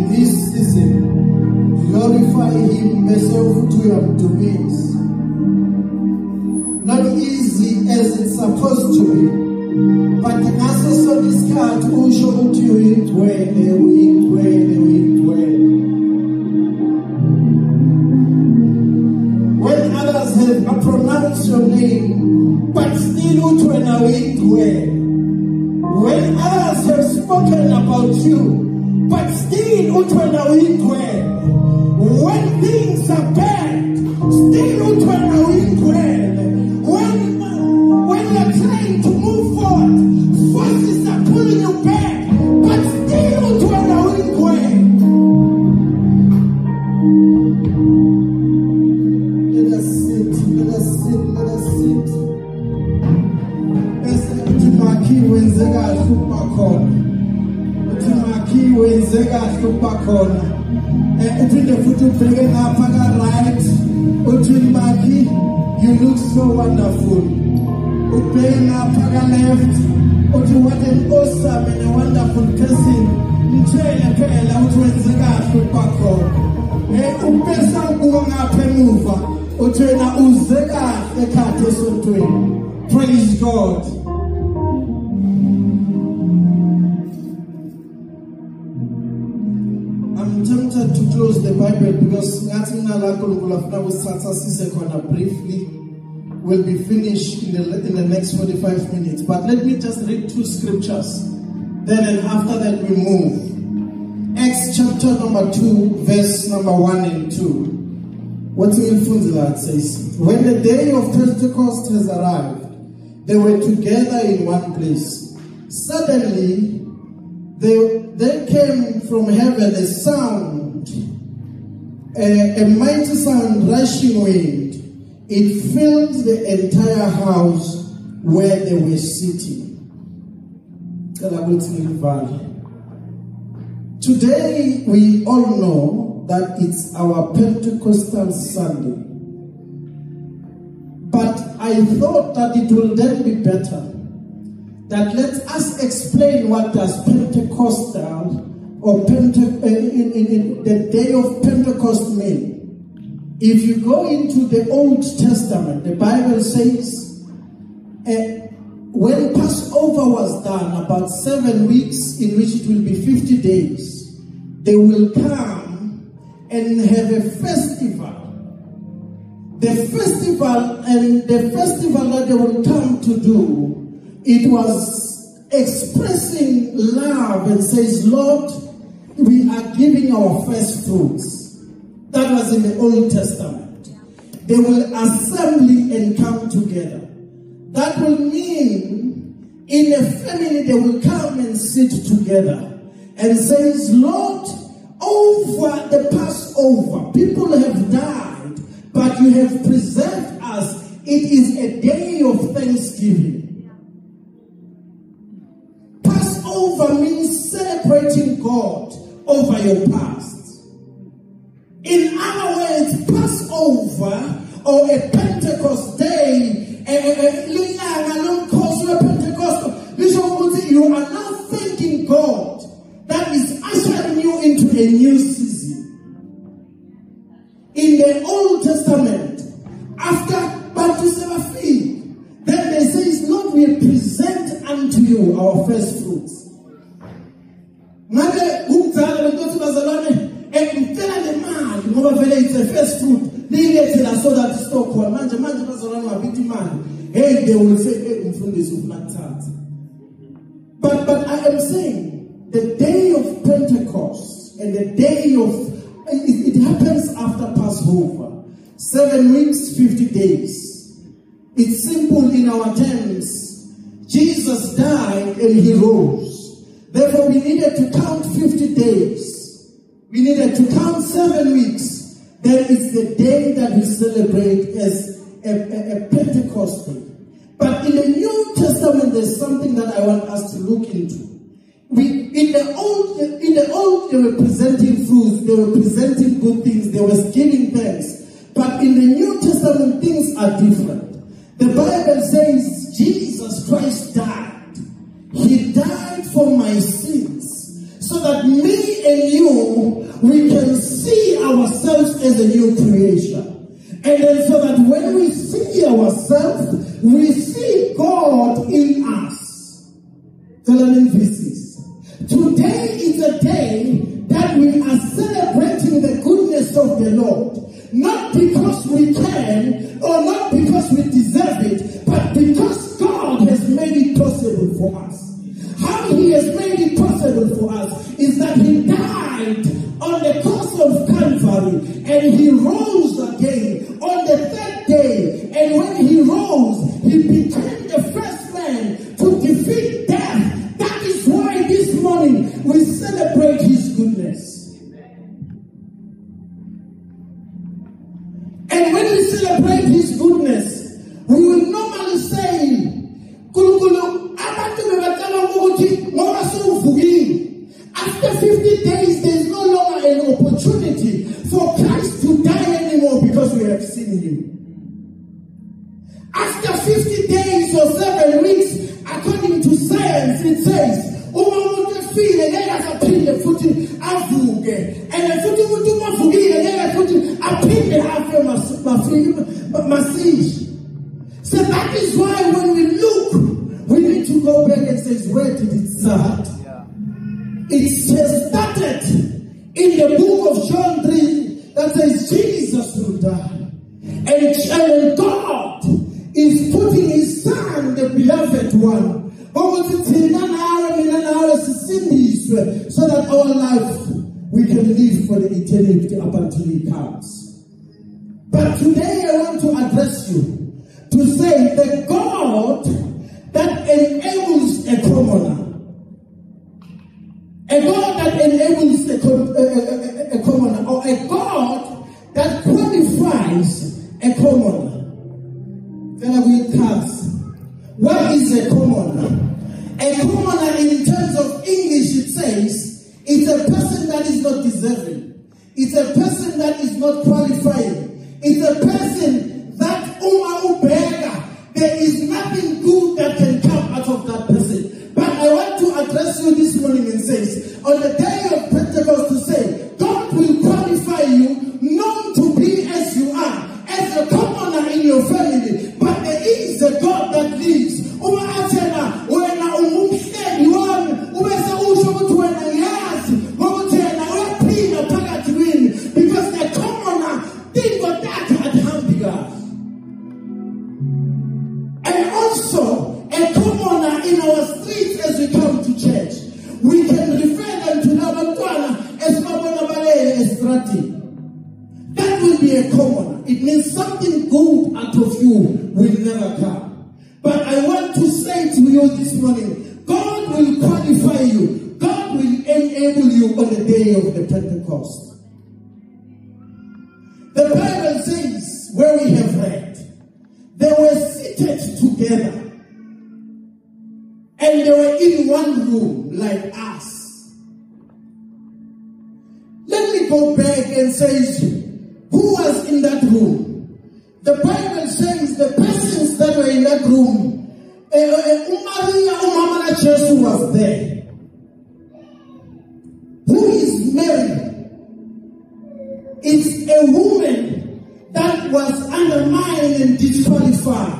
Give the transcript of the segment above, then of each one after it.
in this season, glorify Him to your domains. Not easy as it's supposed to be, but the answers of this card will show to you it when others have pronounced your name, but still when others have spoken about you, but still when things are bad, still when you're trying to move forward, forces are pulling you back, but still let us sit. You look so wonderful. Playing up left, what an awesome and a wonderful person. Praise God. I'm tempted to close the Bible because briefly will be finished in the next 45 minutes. But let me just read 2 scriptures. Then and after that we move. Acts chapter number 2, verse number 1 and 2. What's in that says, when the day of Pentecost has arrived, they were together in one place. Suddenly, there came from heaven a sound, a mighty sound, rushing wind. It filled the entire house where they were sitting. Today, we all know that it's our Pentecostal Sunday. But I thought that it will then be better that let us explain what does Pentecostal or the day of Pentecost mean. If you go into the Old Testament, the Bible says when Passover was done, about 7 weeks, in which it will be 50 days, they will come and have a festival. The festival that they will come to do, it was expressing love and says, Lord, we are giving our first fruits. That was in the Old Testament. They will assemble and come together. That will mean in a family they will come and sit together and says, Lord, over the Passover, people have died, but you have preserved us. It is a day of thanksgiving. Passover means celebrating God over your past. In other words, Passover or a Pentecost day, you are now thanking God that is ushering you into a new season. In the Old Testament, after baptism feed, then they say, Lord, we present unto you our first fruits. It's a first fruit. They so that stock hey, they will say, but I am saying the day of Pentecost and the day of it happens after Passover. 7 weeks, 50 days. It's simple in our terms. Jesus died and he rose. Therefore, we needed to count 50 days. We needed to count 7 weeks. Then it's the day that we celebrate as a Pentecost day. But in the New Testament, there's something that I want us to look into. In the old, they were presenting fruits, they were presenting good things, they were giving thanks. But in the New Testament, things are different. The Bible says Jesus Christ died. He died for my sins, so that me and you we can see ourselves as a new creation. And then so that when we see ourselves, we see God in us. Today is a day that we are celebrating the goodness of the Lord. Not because we can or not because we deserve it, but because God has made it possible for us. How He has made it possible for us is that He died on the cross of Calvary and He rose again on the third day. And when He rose, He became the first man to defeat death. That is why this morning we celebrate His goodness. And when we celebrate His goodness, we will normally say, after 50 days, there is no longer an opportunity for Christ to die anymore because we have seen Him. After 50 days or 7 weeks, according to science, it says, so that is why when we look, we need to go back and say, where did it start? It says started in the book of John 3 that says Jesus will die. And God is putting His Son, the beloved one, so that our life we can live for the eternity up until He comes. But today I want to address you to say the God that enables a commoner, a God that enables a commoner, or a God that qualifies a commoner. What is a commoner? A commoner, in terms of English, it says it's a person that is not deserving. It's a person that is not qualifying. It's a person that there is nothing good that can come out of that person. But I want to address you this morning and say, on the day of Pentecost, to say, God will qualify you not to be as you are, as a commoner in your family, but there is a God that lives. Because the commoner Themba Mdaka at Hamburg. And also a commoner in our streets as we come to church. We can refer them to Nabantwana as Mabonabale Estrati. That will be a commoner. It means something good out of you will never come. But I want to say to you this morning, God will qualify you. God will enable you on the day of the Pentecost. The Bible says, where we have read, they were seated together. And they were in one room like us. Let me go back and say, who was in that room? The Bible says the persons that were in that room, Maria was there. Who is Mary? It's a woman that was undermined and disqualified.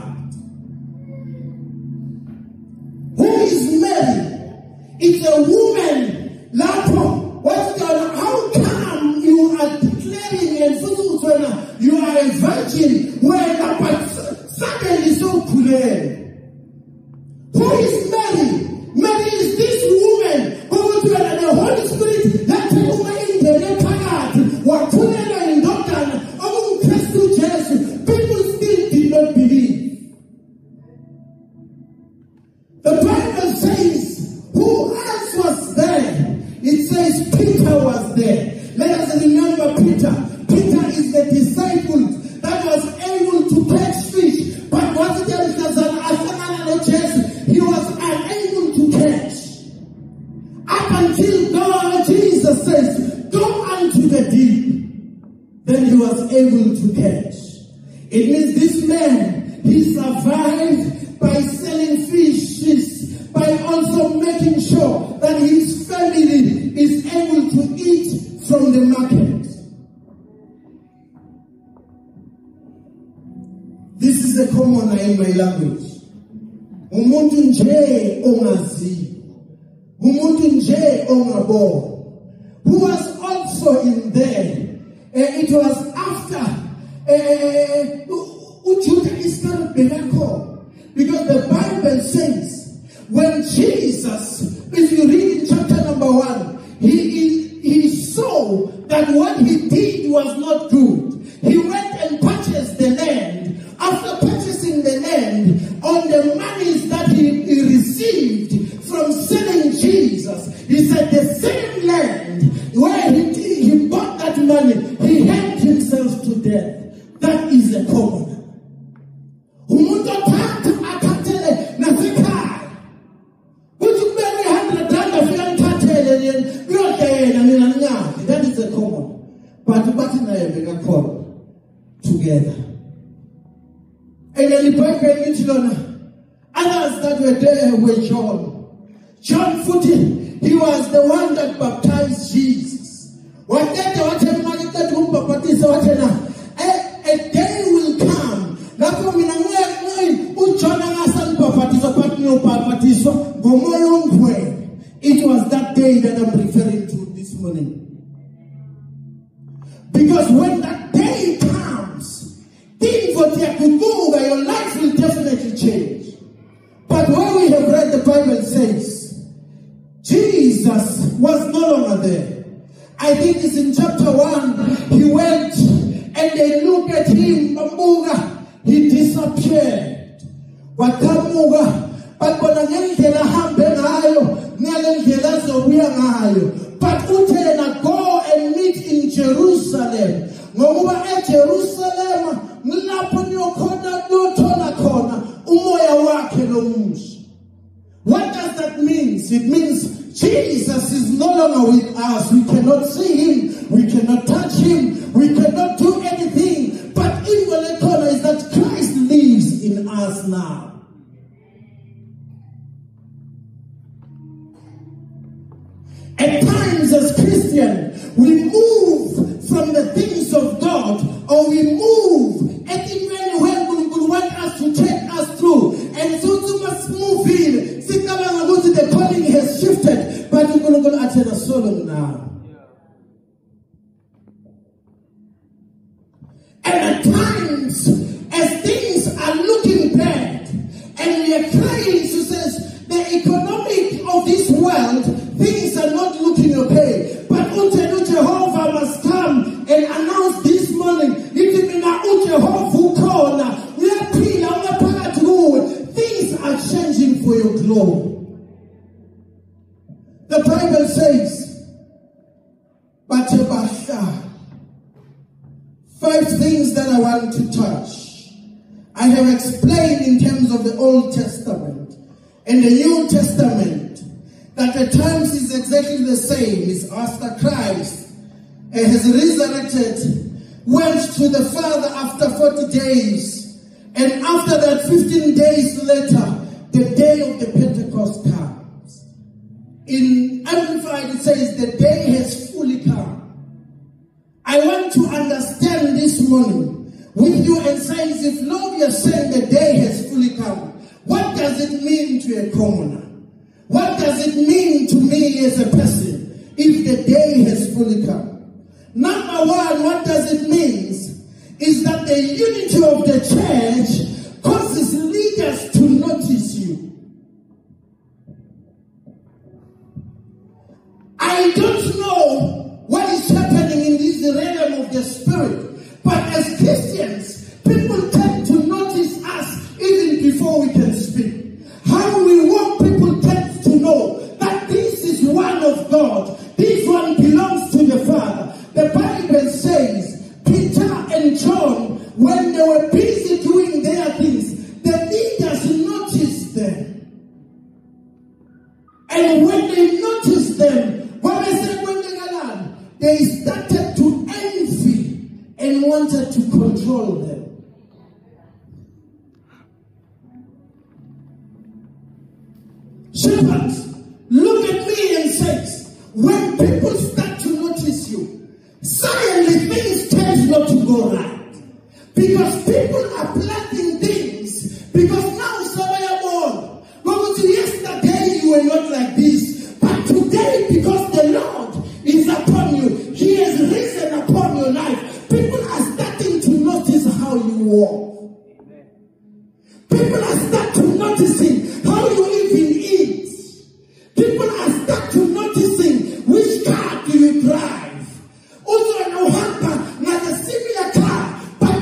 Who is Mary? It's a woman. How come you are declaring and you are a virgin when suddenly so clear? Who is Mary? Mary is this woman who the Holy Spirit that the woman in the people still did not believe. The Bible says, who else was there? It says Peter was there. Let us remember Peter. Peter is the disciple that was able to catch fish, but was there he was unable to catch. Up until Jesus says, go unto the deep. Then he was able to catch. It means this man, he survived by selling fishes, by also making sure that his family is able to eat from the market. This is a commoner in my language. Umuntu nje ongazi. Umuntu nje ongabo. Who was also in there. It was after Judah Iscariot Mdaka. Because the Bible says, when Jesus, if you read in chapter number 1, he saw that what he did was not good. He went and purchased the land. After purchasing the land, on the monies that he received from selling Jesus, he said the same land where he bought that money, he hanged himself to death. That is a common. That is a common. But I call together. And then the Bible, others that were there were John. John 14, he was the one that baptized Jesus. A day will come. It was that day that I'm referring to this morning. Because when that day comes, things what you could move, your life will definitely change. But when we have read the Bible says, Jesus was no longer there. I think it's in chapter 1, he went and they looked at him, he disappeared. Wakamuga, but utena go and meet in Jerusalem. Ngoba eJerusalem ngilapho niyokhona lothola khona umoya wakhe lomusha. What does that mean? It means Jesus is no longer with us. We cannot see him, we cannot touch him, we cannot do anything. But in the corner is that Christ lives in us now. At times as Christians, we move from the things of God, or we move at even when God wants us to take us through. And so to must move in. The calling has shifted, but we're going to attend a solo now. And at times, as things are looking bad, and we are crying, so says, the economic of this world, things are not looking okay. But Jehovah must come and announce this morning, things are changing for your glory. The Bible says, five things that I want to touch. I have explained in terms of the Old Testament and the New Testament that at times is exactly the same. It's after Christ has resurrected, went to the Father after 40 days, and after that 15 days later, the day of the Pentecost comes. In Amplified it says the day has fully come. I want to understand this morning with you and says, if Lord you are saying the day has fully come, what does it mean to a commoner? What does it mean to me as a person if the day has fully come? Number one, what does it mean is that the unity of the church causes leaders to notice you. I don't know what is happening in this realm of the spirit, but as Christians, people tend to notice us even before we can speak. How we walk, people tend to know that this is one of God. This one belongs to the Father. The Bible says Peter and John, when they were busy doing their things, the leaders noticed them. And when they noticed them, they started to envy and wanted to control them. Shepherds, look at me and say, when people start to notice you, suddenly things tend not to go right. Because people are planting things. Because now, yesterday you were not like this. But today, because the Lord is upon you, He has risen upon your life. People are starting to notice how you walk. People are starting to noticing how you even eat. People are starting to noticing which car do you drive. Also, no husband, not a similar car, but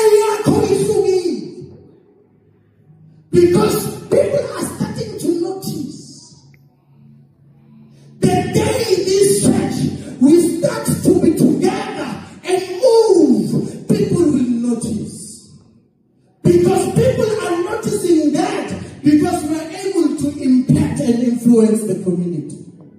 because people are starting to notice. The day this church we start to be together and move, people will notice. Because people are noticing that because we are able to impact and influence the community.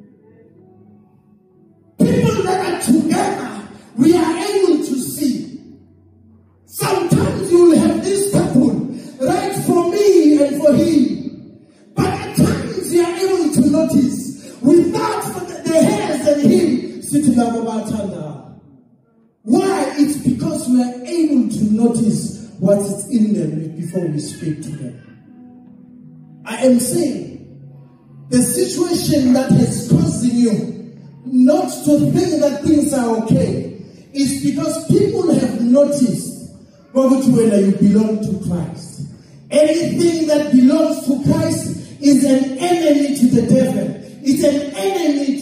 People that are together, we are able to see. Sometimes you will have this couple, right, for me and for him. But at times you are able to notice, without the hairs and him sitting about under. Why? It's because we are able to notice what is in them before we speak to them. I am saying, the situation that is causing you not to think that things are okay is because people have noticed whether you belong to Christ. Anything that belongs to Christ is an enemy to the devil. It's an enemy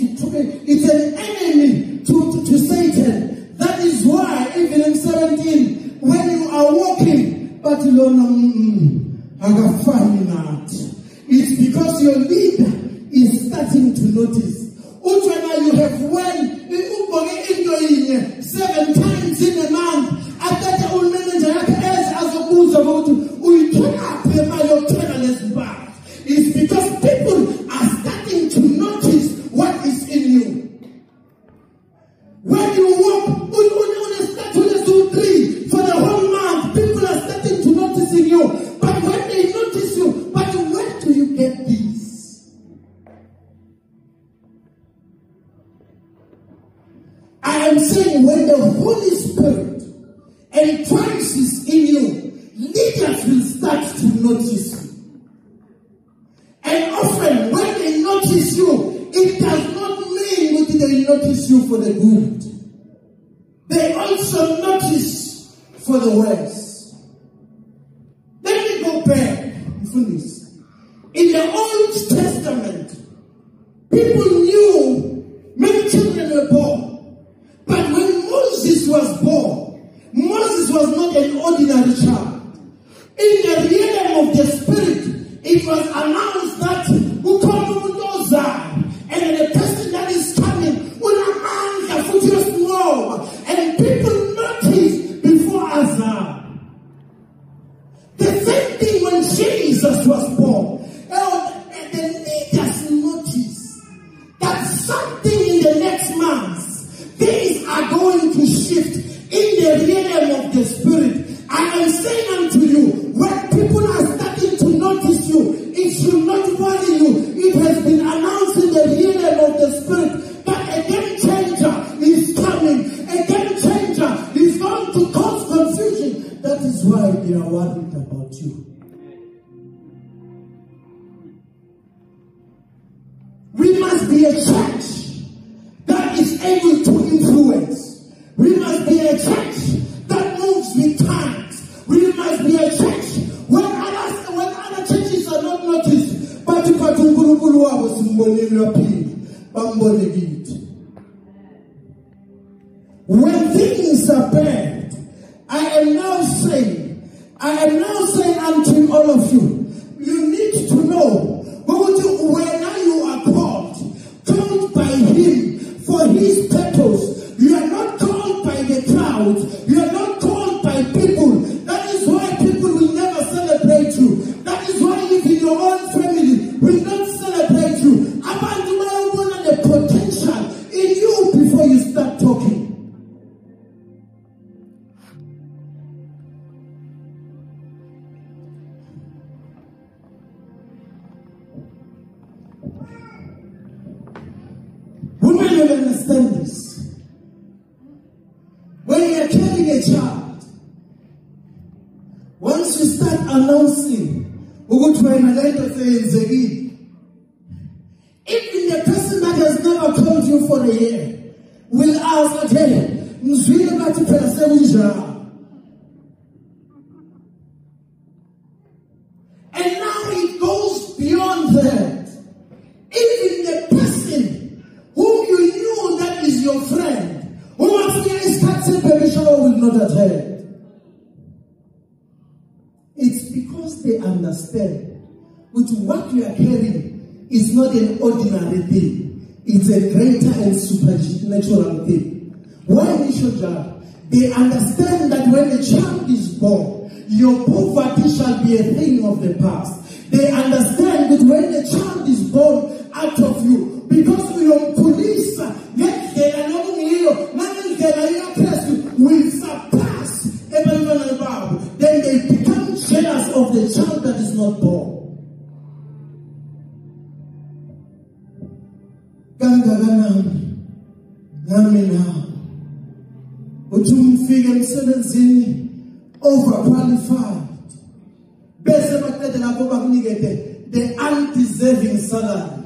to Satan. That is why even in 17, when you are walking, but you don't know, it's because your leader is starting to notice. You have won 7 times in a month. It's because people are starting to notice what is in you. When you walk for the whole month, people are starting to notice in you. But when they notice you, but where do you get this? I am saying when the Holy Spirit and Christ is in you, leaders will start to notice you. And often when they notice you, it does not mean that they notice you for the good. They also notice for the worse. Let me go back. In the Old Testament, people knew many children were born. But when Moses was born, Moses was not an ordinary child. In the realm of the Spirit, it was announced that and the person that is coming, and people noticed before Azar. The same thing when Jesus was born. The leaders noticed that something in the next month, things are going to shift in the realm of the Spirit. I am saying unto you, when people are starting to notice you, it should not worry you. It has been announced in the realm of the Spirit that a game changer is coming. A game changer is going to cause confusion. That is why they are worried about you. We must be a church that is able to influence. We must be a church that moves with times. We must be a church when other churches are not noticed, but when things are bad, I am now saying unto all of you, you need to know whether you are called by Him for His purpose. You are not called by the crowd. You are not called by people. That is why people will never celebrate you. That is why even your own family will not celebrate you. About the potential in you before you start talking. Women will understand this. a child, once you start announcing, even the person that has never called you for a year will ask again, and now it goes beyond that. Even the person whom you knew that is your friend, who will not attend. It's because they understand with what you are carrying is not an ordinary thing. It's a greater and supernatural thing. Why initial job? They understand that when a child is born, your poverty shall be a thing of the past. They understand that when a child is born out of you, because we are police, will surpass everyone above, then they become jealous of the child that is not born. Overqualified. The undeserving salary.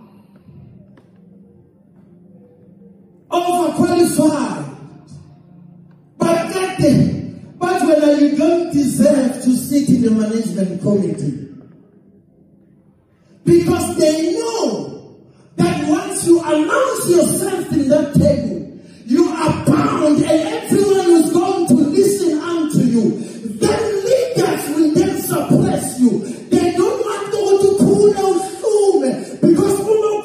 Overqualified. But when you don't deserve to sit in the management committee. Because they know that once you announce yourself in that table, you are bound and everyone is going to listen unto you. Then leaders will then suppress you. They don't want to cool down soon. Because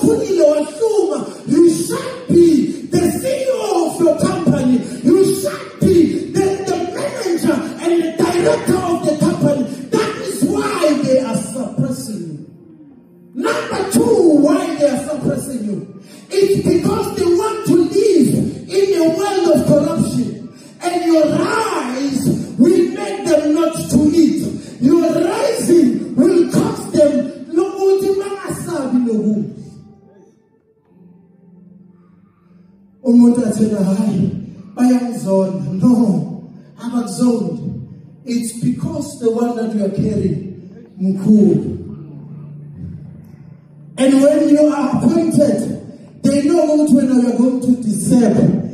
you shall be the CEO of your company. You shall be the manager and the director of the company. That is why they are suppressing you. Number two, why they are suppressing you. It's because they want to live in a world of corruption. And your rise will make them not to eat. Your rising will cost them. No, I'm not zoned. It's because the one that you are carrying, Mkuu. And when you are appointed, they know when you are going to deserve.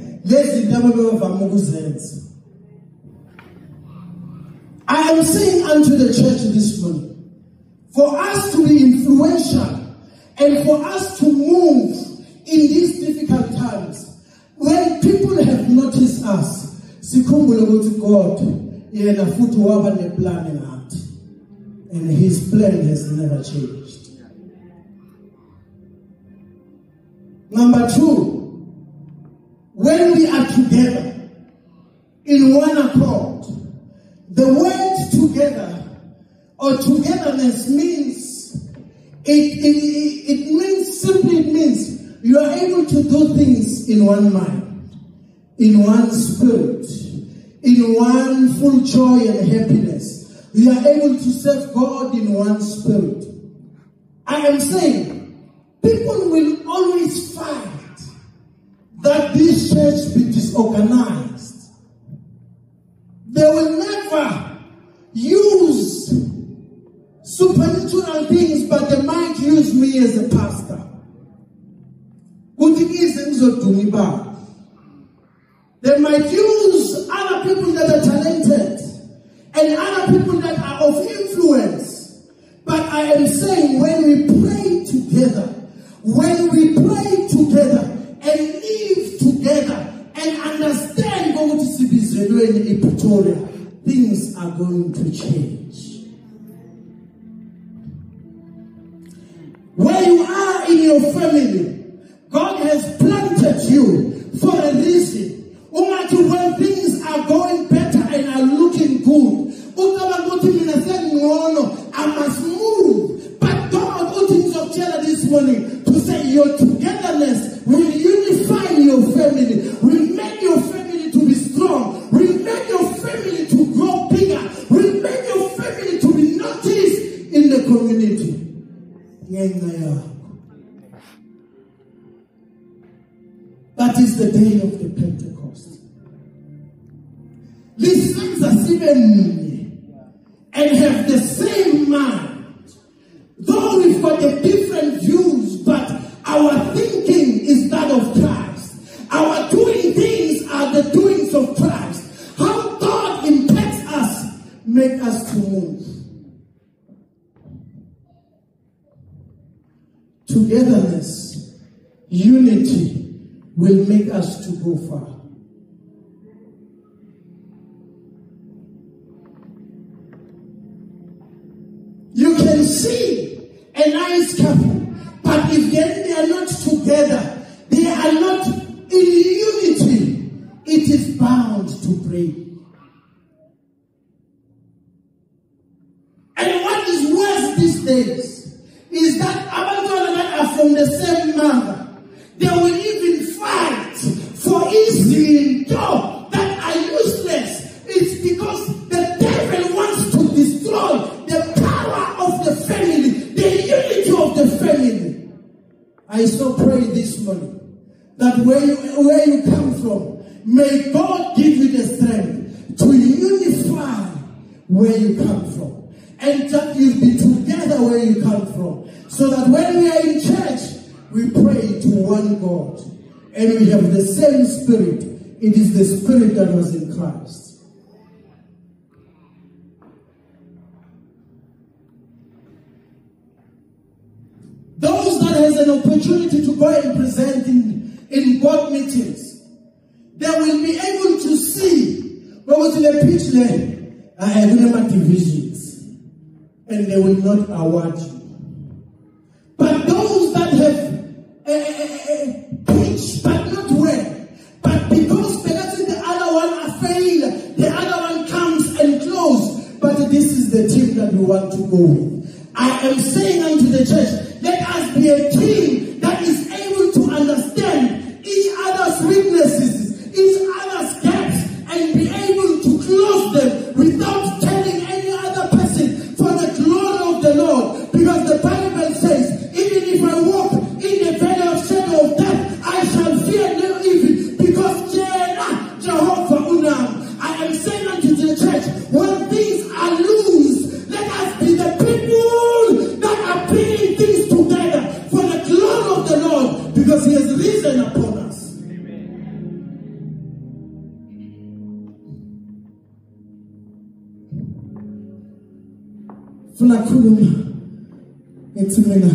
I am saying unto the church this morning, for us to be influential and for us to move in these difficult times, when people have noticed us, God, and his plan has never changed. Number two, when we are together in one accord, the word together or togetherness means it means you are able to do things in one mind, in one spirit, in one full joy and happiness. You are able to serve God in one spirit. I am saying, people will always fight that this church be disorganized. They will never use supernatural things, but they might use me as a pastor. They might use other people that are talented and other people that are of influence. But I am saying, when we pray together and live together and understand what is in Pretoria, things are going to change. Where you are in your family, God has planted you for a reason. When things are going better and are looking good, I must move. But God this morning to say your togetherness will unify your family, will make your family to be strong, will make your family to grow bigger, will make your family to be noticed in the community. That is the day of the Pentecost. family and have the same mind. Though we've got the different views, but our thinking is that of Christ. Our doing things are the doings of Christ. How God impacts us, make us to move. Togetherness, unity will make us to go far. You can see a nice couple, but if they are not together, they are not in unity, it is bound to break. And what is worse these days is that abantwana that are from the same mother, they will even fight for easy dough that are useless. It's because the devil wants to destroy the power of the family, the unity of the family. I so pray this morning that where you come from, may God give you the strength to unify where you come from. And that you be together where you come from. So that when we are in church, we pray to one God. And we have the same spirit. It is the spirit that was in Christ. Those that has an opportunity to go and present in board meetings, they will be able to see what was in the pitch there. I have number divisions. And they will not award you. But those that have pitch but not well, but because perhaps the other one failed, the other one comes and close, but this is the team that we want to go with. I am saying unto the church, let us be a team that is able to understand each other's weaknesses, each other's gaps, and be able to close them without telling any other person, for the glory of the Lord. Because the Bible says, even if I walk in the valley of shadow of death, I shall fear no evil, because Jehovah Unam. I am saying unto the church, when things are loose, let us be the people that are bringing things together for the glory of the Lord, because He has risen upon us. Funakhuluma ethi mina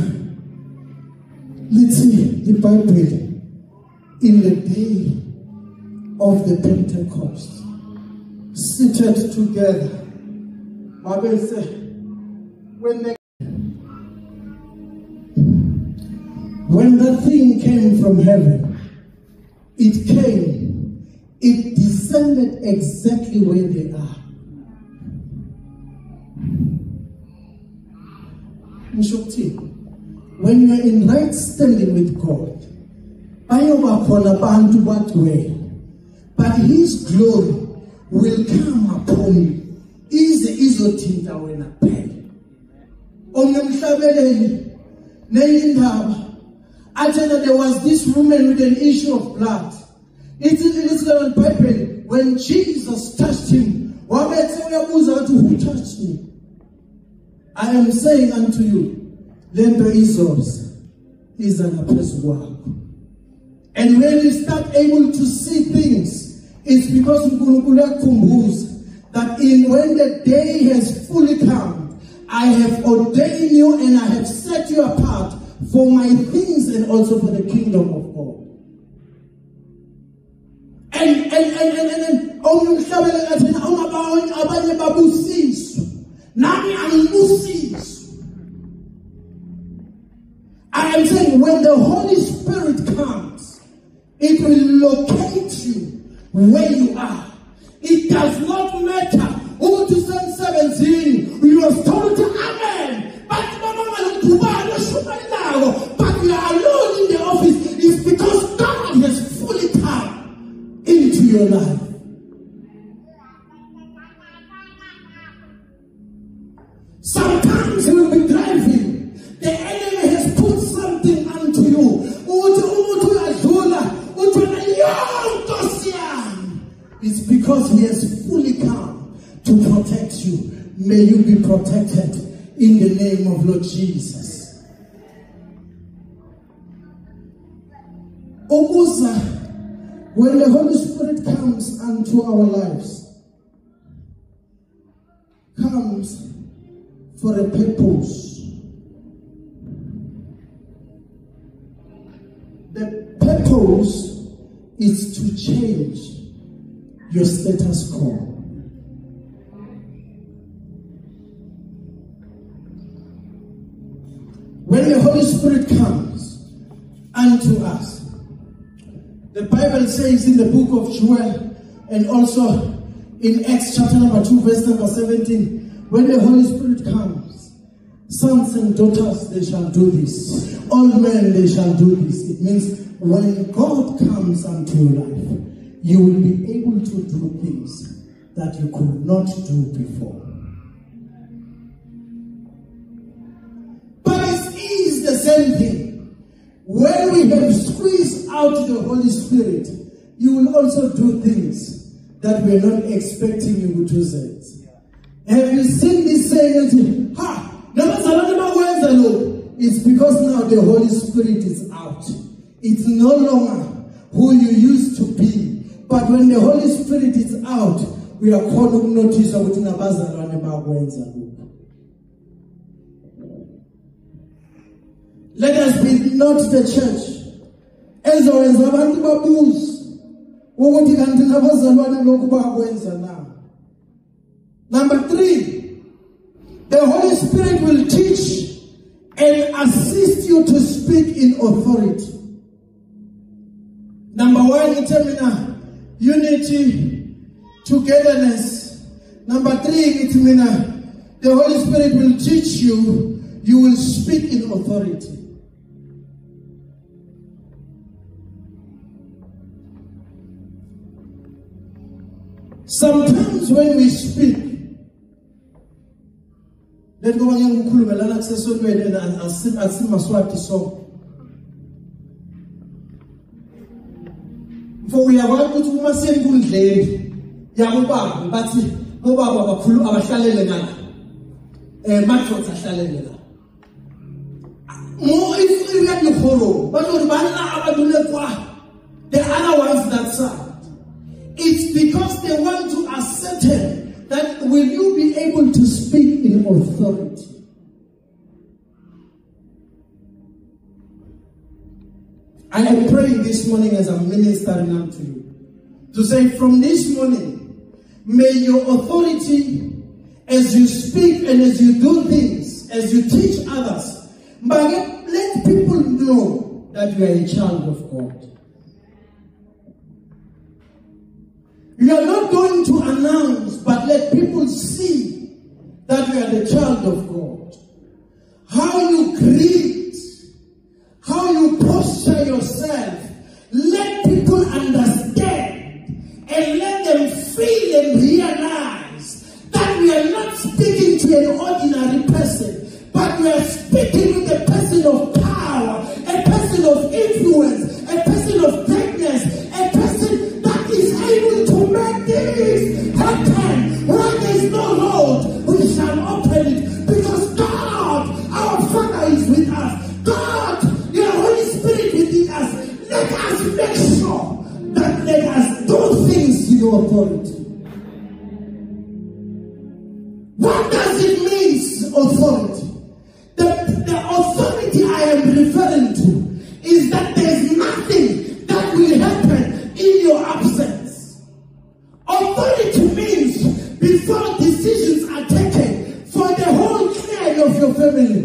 lithi the Bible in the day of the Pentecost seated together when the thing came from heaven, it descended exactly where they are. When you are in right standing with God, but His glory will come upon you. There was this woman with an issue of blood. It's in the Bible. When Jesus touched him, who touched me? I am saying unto you, Themba is an work. And when you start able to see things, it's because that when the day has fully come, I have ordained you and I have set you apart for my things and also for the kingdom of God. I am saying when the Holy Spirit comes, it will locate you where you are. It does not matter. Over to Psalm 17, we were told to Amen. But we are alone in the office. It's because God has fully come into your life. Sometimes you will be driving. The enemy has put something onto you. It's because he has fully come. to protect you. May you be protected in the name of Lord Jesus. Obuza, when the Holy Spirit comes unto our lives, comes for a purpose. The purpose is to change your status quo. When the Holy Spirit comes unto us, the Bible says in the book of Joel and also in Acts chapter number 2 verse number 17, when the Holy Spirit comes, sons and daughters, they shall do this. All men, they shall do this. It means when God comes unto your life, you will be able to do things that you could not do before. But it is the same thing. When we have squeezed out the Holy Spirit, you will also do things that we are not expecting you to say. Have you seen this saying? It's because now the Holy Spirit is out. It's no longer who you used to be. But when the Holy Spirit is out, we are called to notice what in let us be not the church. Number 3, the Holy Spirit will teach and assist you to speak in authority. Number 1, determine unity, togetherness. Number 3, it means the Holy Spirit will teach you, you will speak in authority. Sometimes when we speak, let go and for we are going to send good lady. Yamuba, but Baba Kulu Abashalela. Matros Ashalela. More if we have to follow, but the other ones that side. It's because they want to ascertain that will you be able to speak in authority. I am praying this morning as I'm ministering unto you to say from this morning, may your authority as you speak and as you do things, as you teach others, but let people know that you are a child of God. You are not going to announce, but let people see that you are the child of God. How you greet, how you posture yourself, let people understand and let them feel and realize that we are not speaking to an ordinary person, but we are speaking with a person of power, a person of influence, a person of greatness, a person that is able to make this happen. Where there is no road, we shall open it, because God, our Father, is with us. God, your Holy Spirit within us. Let us make sure that let us do things in your authority. What does it mean, authority? The authority I am referring to is that there is nothing that will happen in your absence. Authority means before decisions are taken for the whole clan of your family.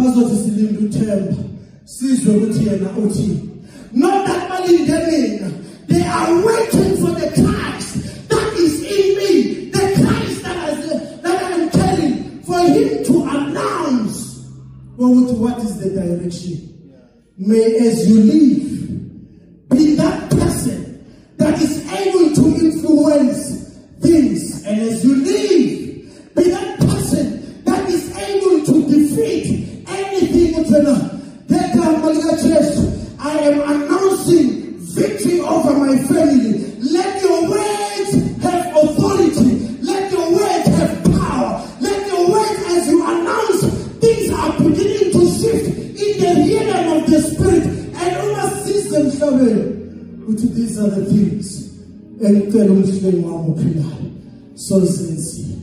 Not that money they are waiting for the Christ that is in me, the Christ that I am telling, for him to announce what is the direction. May as you live, be that person that is able to influence things, and as you live, be that person that is able to defeat anything within. I am announcing victory over my family. Let your words have authority. Let your words enhliziyweni wami ophilayo. So sincere.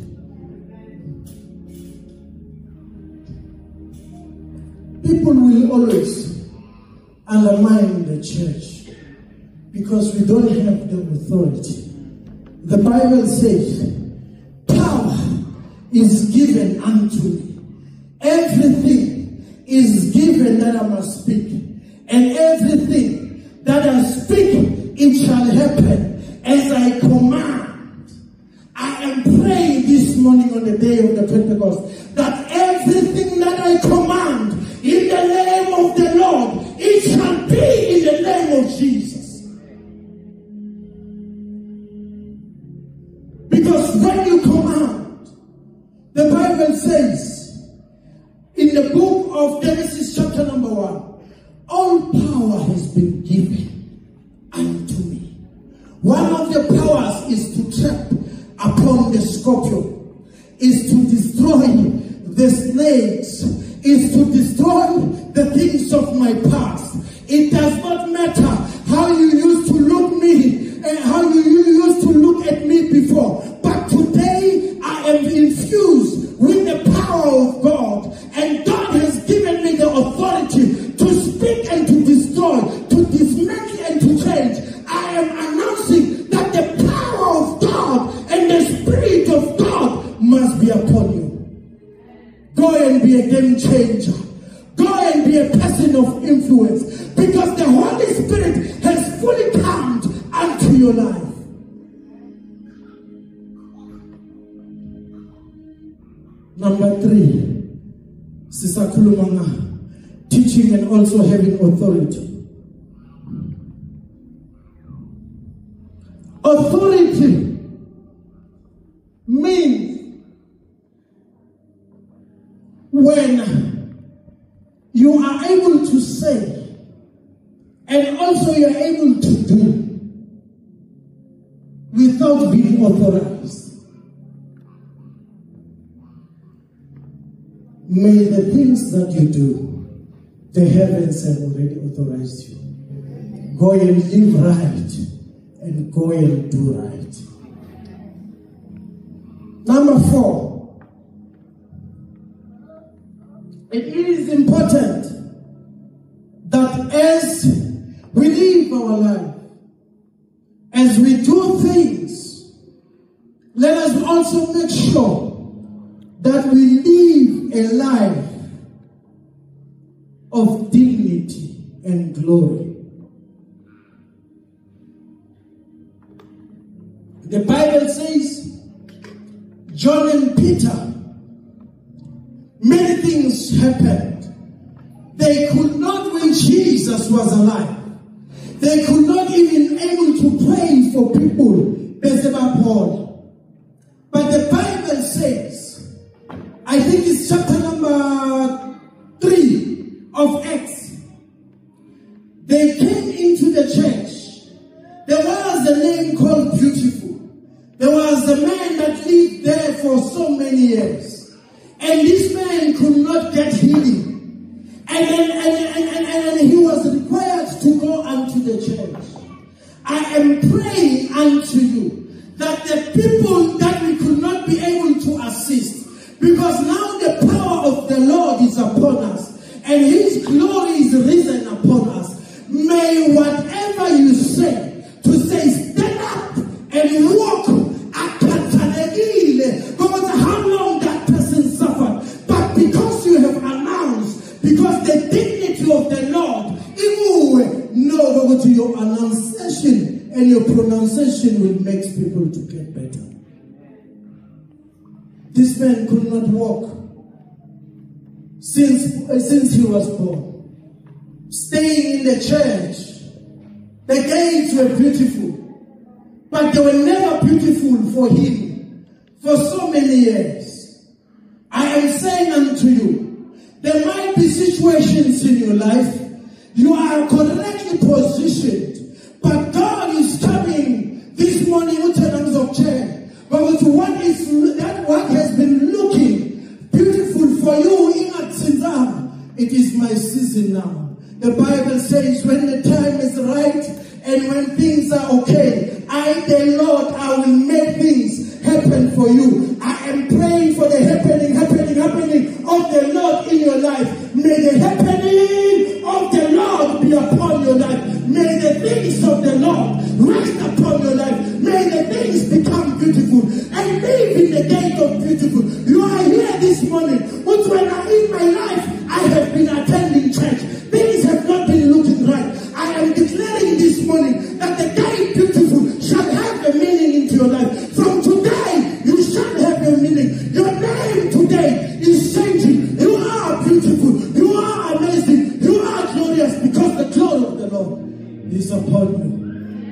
People will always undermine the church because we don't have the authority. The Bible says, power is given unto me. Everything is given that I must speak. And everything that I speak, it shall happen as I command. I am praying this morning on the day of the Pentecost that everything that I command in the name of the Lord, it shall be in the name of Jesus. Because when you command, the Bible says in the book of Genesis chapter number 1, all power has been given unto me. One of the powers is to trap upon the scorpion, is to destroy the snakes, is to destroy the things of my past. It does not matter how you used to look me and how you used to look at me before, but today I am infused with the power of God, and God has given me the authority to speak and to destroy, to dismantle and to change. I am announcing that the power of God and the Spirit of God must be upon you. Go and be a game changer. Go and be a person of influence, because the Holy Spirit has fully come unto your life. Number 3, sisakhuluma teaching and also having authority. Authority means when you are able to say and also you are able to do without being authorized. May the things that you do, the heavens have already authorized you. Go and live right and go and do right. Number 4, it is important that as we live our life, as we do things, let us also make sure that we live a life of dignity and glory. The Bible says, John and Peter, many things happened. They could not, when Jesus was alive, they could not even able to pray for people, Themba Paul. But the Bible says, I think it's chapter number 3 of Acts, they came into the church. There was a name called Beautiful. There was a man that lived there for so many years. And this man could not get healing. And he was required to go unto the church. I am praying unto you that the people that we could not be able to assist, because now the power of the Lord is upon us and His glory is risen upon us. May whatever you say, to say stand up and walk, because how long that person suffered, but because you have announced, because the dignity of the Lord, even know to your annunciation and your pronunciation will make people to get better. This man could not walk since he was born. Staying in the church, the gates were beautiful, but they were never beautiful for him for so many years. I am saying unto you, there might be situations in your life, you are correctly positioned, but God is coming this morning in terms of change. But what has been looking beautiful for you in Atzindam, it is my season now. The Bible says when the time is right and when things are okay, I I, the Lord, I will make things happen for you. I am praying for the happening of the Lord in your life. May the happening of the Lord be upon your life. May the things of the Lord rest upon your life. May the things become beautiful and live in the gate of beautiful. You are here this morning. But when in my life, I have been attending church. Things have not been looking right. I am declaring this morning that the gate beautiful shall have a meaning into your life. From today, you shall have a meaning. Your name today is changing. You are beautiful. You are amazing. You are glorious because the glory of the Lord is upon you.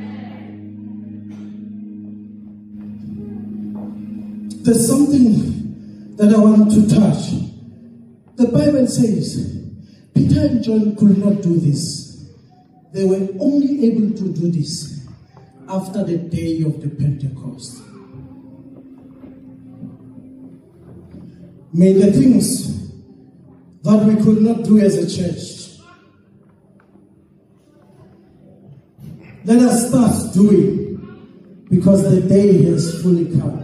There's something that I want to touch. The Bible says Peter and John could not do this. They were only able to do this after the day of the Pentecost. May the things that we could not do as a church, let us start doing, because the day has fully come.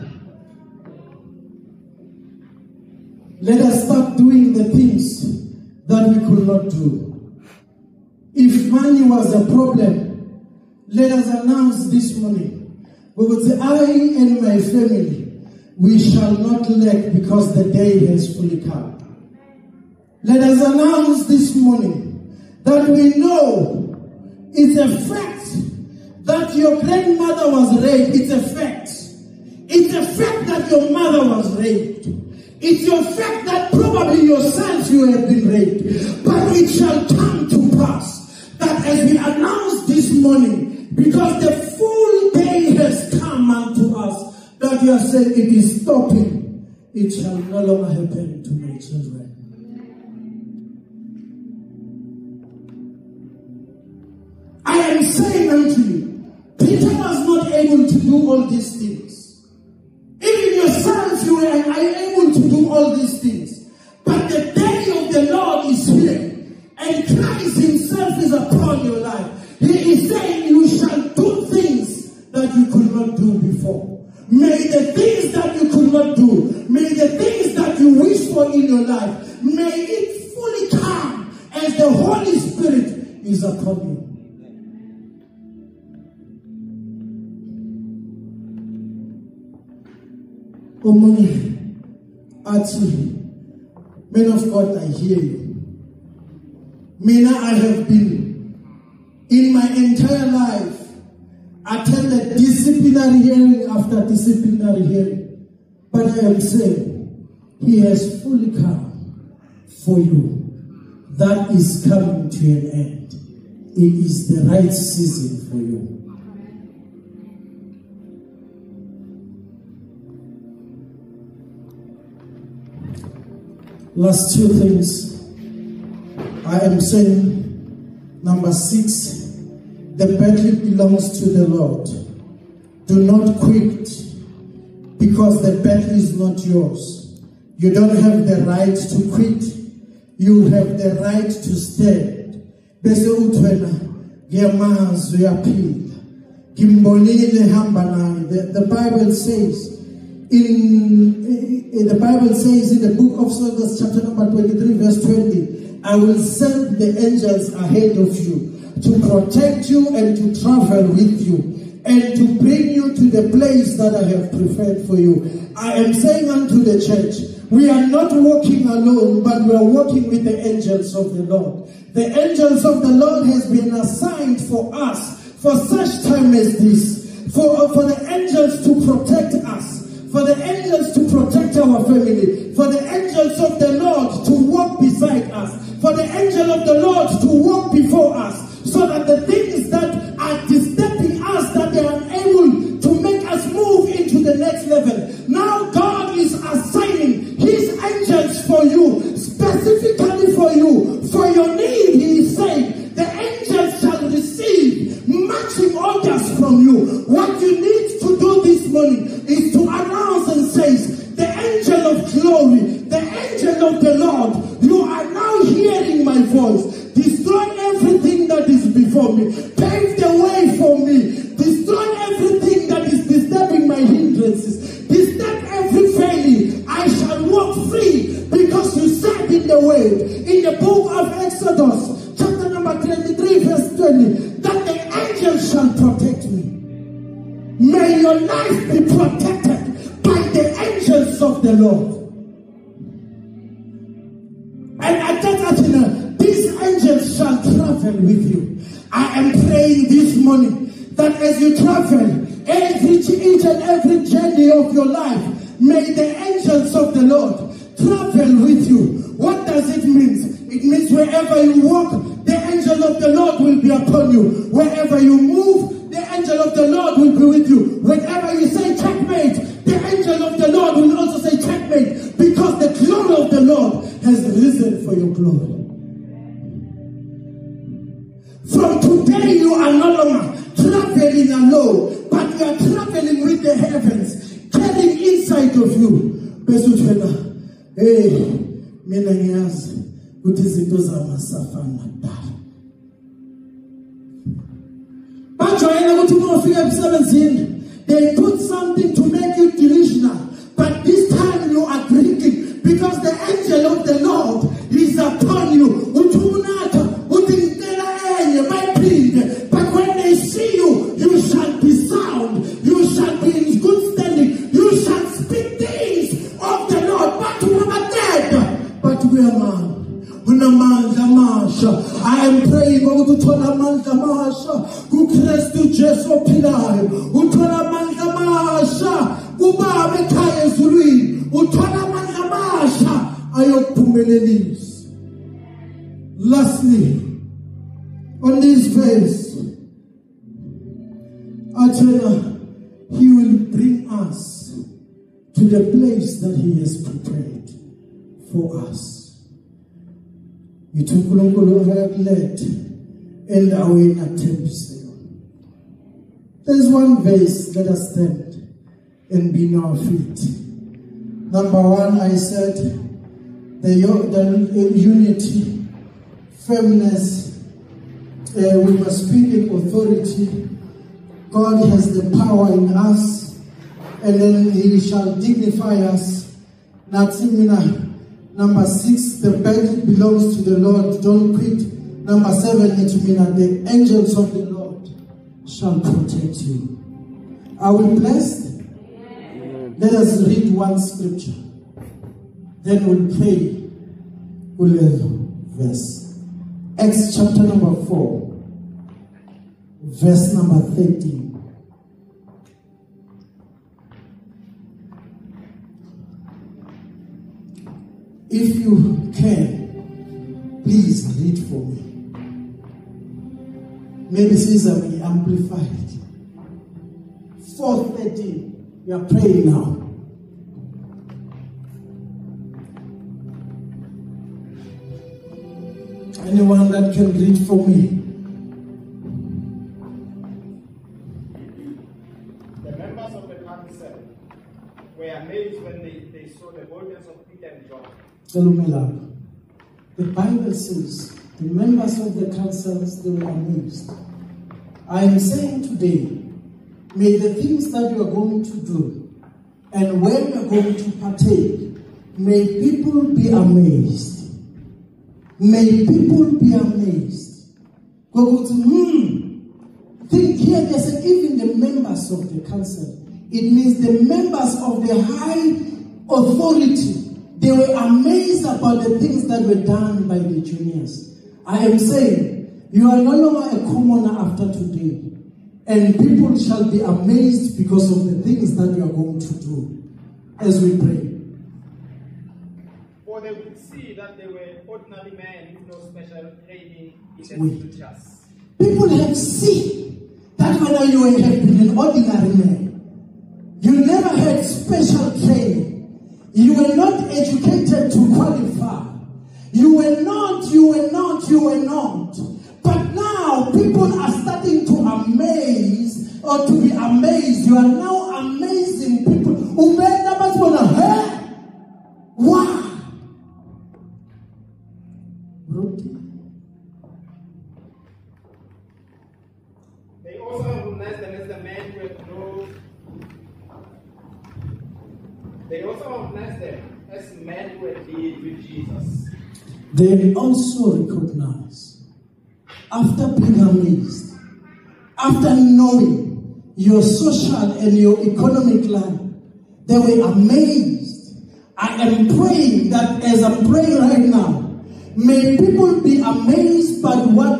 Let us start doing the things that we could not do. If money was a problem, let us announce this morning. We would say, I and my family, we shall not lack because the day has fully come. Let us announce this morning that we know it's a fact that your grandmother was raped. It's a fact. It's a fact that your mother was raped. It's your fact that probably yourself you have been raped. But it shall come to pass that as we announce this morning, because the full day has come unto us, that you are saying it is stopping, it shall no longer happen to my children. I am saying unto you, Peter was not able to do all these things. Even yourself, you are unable to do all these things. But the day of the Lord is here, and Christ himself is upon your life. He is saying you shall do things that you could not do before. May the things that you could not do, may the things that you wish for in your life, may it fully come as the Holy Spirit is upon you. Men of God, I hear you. Mina, I have been in my entire life attended disciplinary hearing after disciplinary hearing. But I am saying, he has fully come for you. That is coming to an end. It is the right season for you. Last two things. I am saying, number 6, the battle belongs to the Lord. Do not quit, because the battle is not yours. You don't have the right to quit. You have the right to stand. Bese utwena ngiyamazwi yaphila. Ngimbonile hamba naye. The Bible says in the book of Psalms chapter number 23 verse 20, I will send the angels ahead of you to protect you and to travel with you and to bring you to the place that I have prepared for you. I am saying unto the church, we are not walking alone, but we are walking with the angels of the Lord. The angels of the Lord has been assigned for us for such time as this, for the angels to protect us, for the angels to protect our family, for the angels of the Lord to walk beside us, for the angel of the Lord to walk before us, so that the things that are disturbing us, that they are unable to make us move into the next level. Now God is assigning his angels for you, specifically for you, for your need. He is saying the angels shall receive matching orders from you. What you need to do this morning is to announce and say, the angel of glory, the angel of the Lord, you are now hearing my voice. Destroy everything that is before me. Pave the way for me. Destroy everything hindrances. Disturb every valley. I shall walk free because you said in the word, in the book of Exodus, chapter number 23, verse 20, that the angels shall protect me. May your life be protected by the angels of the Lord. And I thought, these angels shall travel with you. I am praying this morning that as you travel, each and every journey of your life, may the angels of the Lord travel with you. What does it mean? It means wherever you walk, the angel of the Lord will be upon you. Wherever you move, the angel of the Lord will be with you. Whenever you say checkmate, the angel of the Lord will also say checkmate, because the glory of the Lord has risen for your glory. From today, you are no longer traveling alone, but you are traveling with the heavens, carrying inside of you. Hey, mina ngiyazi ukuthi izinto zamasafana dala. Bajwayele ukuthi uma ufika emsebenzini, they put something to make you delusional, but this time you are drinking because the angel of the Lord is upon you. But when they see you, you shall be sound, you shall be in good standing, you shall speak things of the Lord. But we are dead, but we are man. I am praying to Tola Manda Masha, who Christ to Jesu Pilai, who Tola Manda Masha, who Babe Kaya Zuri, who Tola Manda Masha, Ayopumelelis. Lastly, on this verse, he will bring us to the place that he has prepared for us. You took led and away at There's one verse, let us stand and be on our feet. Number one, I said the unity, firmness, we must speak in authority. God has the power in us, and then he shall dignify us. Number 6, the battle belongs to the Lord, don't quit. Number 7, the angels of the Lord shall protect you. Are we blessed? Let us read one scripture. Then we'll pray. We'll have verse. Acts chapter number 4, verse number 13. If you can, please read for me. Maybe Caesar will amplify it. 4:13. We are praying now. Anyone that can read for me? The members of the council were amazed when they saw the boldness of Peter and John. The Bible says the members of the councils, they were amazed. I am saying today, may the things that you are going to do and when you are going to partake, may people be amazed. May people be amazed. Think here, they said even the members of the council. It means the members of the high authority. They were amazed about the things that were done by the juniors. I am saying, you are no longer a commoner after today. And people shall be amazed because of the things that you are going to do as we pray. For they would see that they were ordinary men with no special training in the scriptures. People have seen that when you have been an ordinary man, you never had special training. You were not educated to qualify. You were not. But now people are starting to amaze or to be amazed. You are now amazing people. Why? They also recognized them as the men who had no They also recognize them as men who had lived with Jesus. They also recognize, after being amazed, after knowing your social and your economic life, they were amazed. I am praying that as I'm praying right now, may people be amazed by what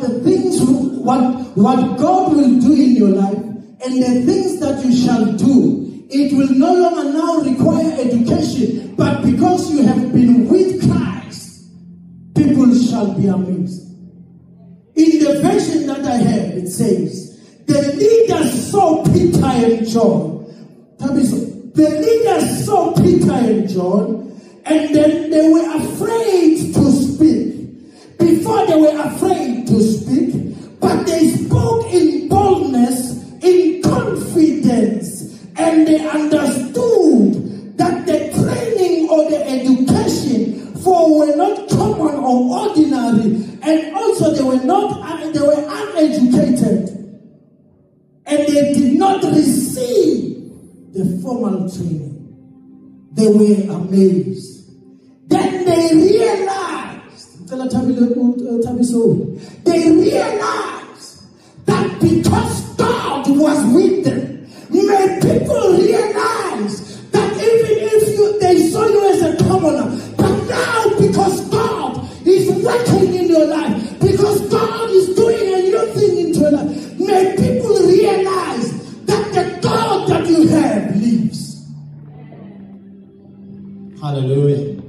God will do in your life and the things that you shall do. It will no longer now require education, but because you have been with Christ, people shall be amazed. In the version that I have, it says, the leaders saw Peter and John. The leaders saw Peter and John, and then they were afraid to speak. Before they were afraid to speak, but they spoke in boldness, in confidence, and they understood that the training or the education for were not common or ordinary, and also they were uneducated, and they did not receive the formal training. They were amazed. Then they realized that because God was with them, may people realize that even if they saw you as a commoner, but now because God is working in your life, because God is doing a new thing into your life, may people realize that the God that you have lives. Hallelujah.